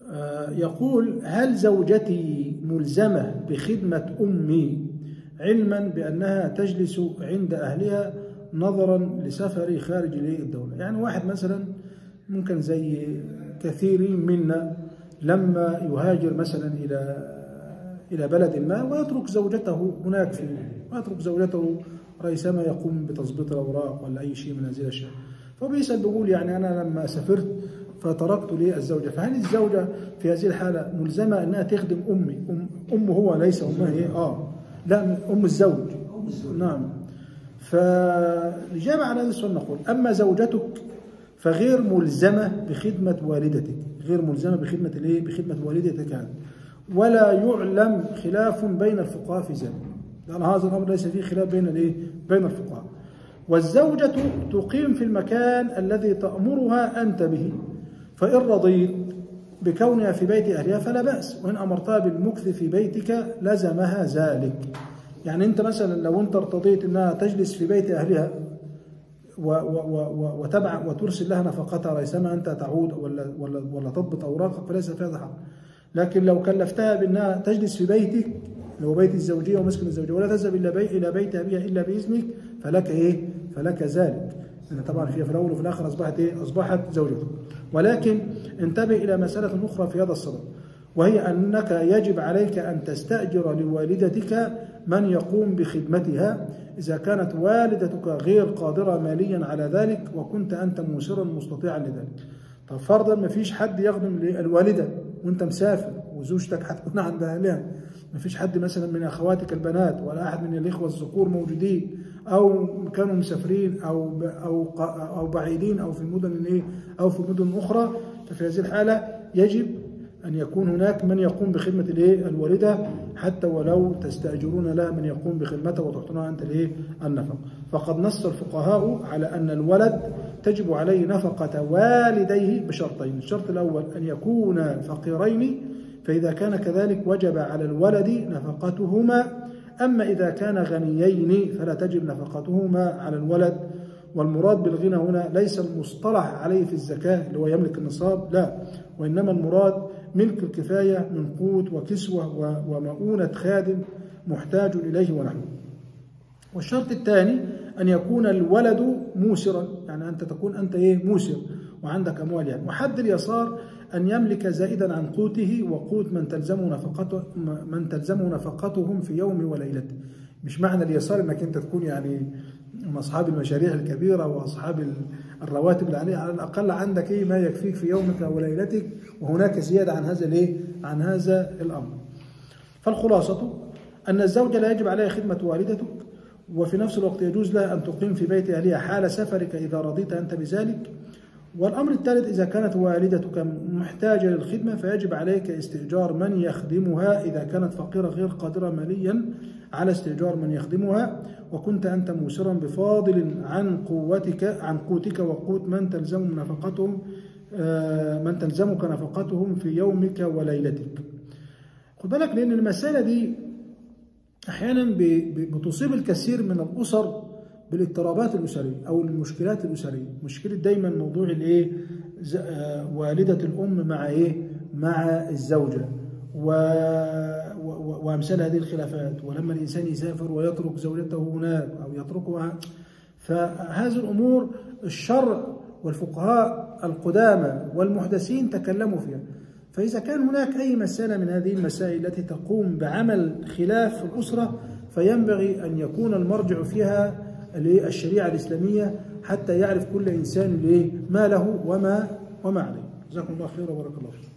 يقول: هل زوجتي ملزمة بخدمة أمي علما بأنها تجلس عند أهلها نظرا لسفري خارج الدولة؟ يعني واحد مثلا ممكن زي كثيرين منا لما يهاجر مثلا إلى بلد ما ويترك زوجته هناك ويترك زوجته ريثما يقوم بتظبيط الأوراق ولا أي شيء من هذه الأشياء. فبيسأل بيقول: يعني أنا لما سافرت فتركت لي الزوجة، فهل الزوجة في هذه الحالة ملزمة أنها تخدم أمي؟ أم هو ليس أمها إيه؟ لا، أم الزوج. نعم. فالإجابة على هذا السؤال نقول: أما زوجتك فغير ملزمة بخدمة والدتك، غير ملزمة بخدمة الإيه؟ بخدمة والدتك هذا، ولا يعلم خلاف بين الفقهاء في ذلك، لأن هذا الأمر ليس فيه خلاف بين الإيه؟ بين الفقهاء. والزوجة تقيم في المكان الذي تأمرها أنت به، فإن رضيت بكونها في بيت أهلها فلا بأس، وإن أمرتها بالمكث في بيتك لزمها ذلك. يعني أنت مثلا لو أنت ارتضيت أنها تجلس في بيت أهلها وتبع وترسل لها نفقتها ريثما أنت تعود ولا تضبط أوراقك فليس في هذا حق. لكن لو كلفتها بأنها تجلس في بيتك لو بيت الزوجية ومسكن الزوجية ولا تذهب إلى بيت أبيها إلا بإذنك فلك إيه؟ فلك ذلك. أنا طبعا في الأول وفي الآخر أصبحت إيه؟ أصبحت زوجتك. ولكن انتبه إلى مسألة أخرى في هذا الصدد، وهي أنك يجب عليك أن تستأجر لوالدتك من يقوم بخدمتها إذا كانت والدتك غير قادرة ماليا على ذلك وكنت أنت موسرا مستطيعا لذلك. طب فرضا ما فيش حد يخدم للوالدة وأنت مسافر وزوجتك هتكون عند أهلها، ما فيش حد مثلا من أخواتك البنات ولا أحد من الإخوة الذكور موجودين أو كانوا مسافرين أو بعيدين أو في المدن إيه أو في مدن أخرى، ففي هذه الحالة يجب أن يكون هناك من يقوم بخدمة الوالدة حتى ولو تستأجرون لها من يقوم بخدمته وتعطونها أنت النفقة. فقد نص الفقهاء على أن الولد تجب عليه نفقة والديه بشرطين: الشرط الأول أن يكونا فقيرين، فإذا كان كذلك وجب على الولد نفقتهما، أما إذا كان غنيين فلا تجب نفقتهما على الولد. والمراد بالغنى هنا ليس المصطلح عليه في الزكاة اللي هو يملك النصاب، لا، وإنما المراد ملك الكفاية من قوت وكسوة ومؤونة خادم محتاج إليه ونحوه. والشرط الثاني أن يكون الولد موسرا، يعني أنت تكون أنت موسر وعندك أموال يعني. وحد اليسار أن يملك زائدا عن قوته وقوت من تلزمه نفقتهم في يوم وليلته. مش معنى اليسار أنك أنت تكون يعني من أصحاب المشاريع الكبيرة وأصحاب الرواتب اللي عليه، على الأقل عندك ما يكفيك في يومك وليلتك، وهناك زيادة عن هذا عن هذا الأمر. فالخلاصة أن الزوجة لا يجب عليها خدمة والدتك، وفي نفس الوقت يجوز لها أن تقيم في بيت أهلها حال سفرك إذا رضيت أنت بذلك. والأمر الثالث: إذا كانت والدتك محتاجة للخدمة فيجب عليك استئجار من يخدمها إذا كانت فقيرة غير قادرة ماليا على استئجار من يخدمها، وكنت أنت موسرا بفاضل عن قوتك وقوت من تلزمك نفقتهم في يومك وليلتك. خد بالك، لأن المسألة دي أحيانا بتصيب الكثير من الأسر بالاضطرابات الأسرية أو المشكلات الأسرية. مشكلة دايما موضوع والدة الأم مع الزوجة وأمثال هذه الخلافات، ولما الإنسان يسافر ويترك زوجته هناك أو يتركها، فهذه الأمور الشرع والفقهاء القدامى والمحدثين تكلموا فيها. فإذا كان هناك أي مسألة من هذه المسائل التي تقوم بعمل خلاف في الأسرة فينبغي أن يكون المرجع فيها الشريعة الإسلامية حتى يعرف كل إنسان ما له وما عليه. جزاكم الله خيرا وبارك الله فيكم.